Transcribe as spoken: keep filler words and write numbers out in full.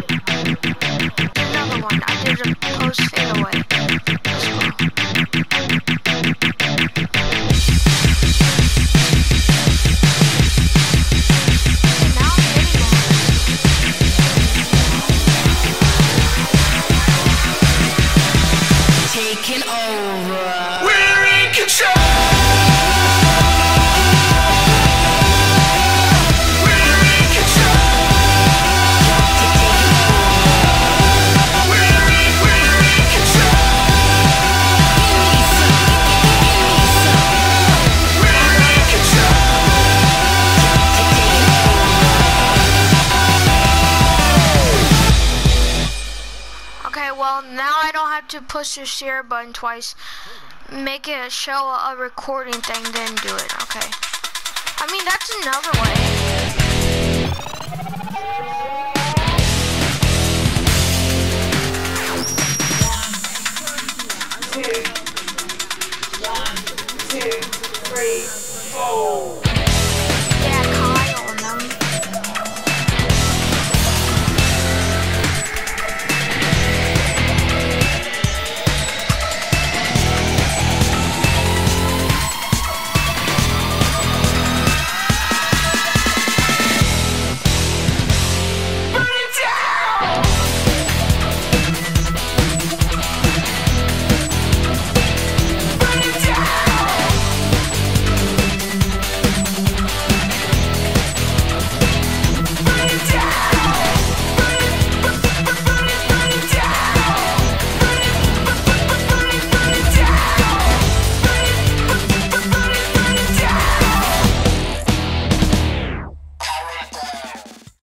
Another one. I did a post fadeaway as well. Now I'm hitting one. Taking over. We're in control. Well, now I don't have to push the share button twice. Make it show a recording thing, then do it. Okay. I mean, that's another way.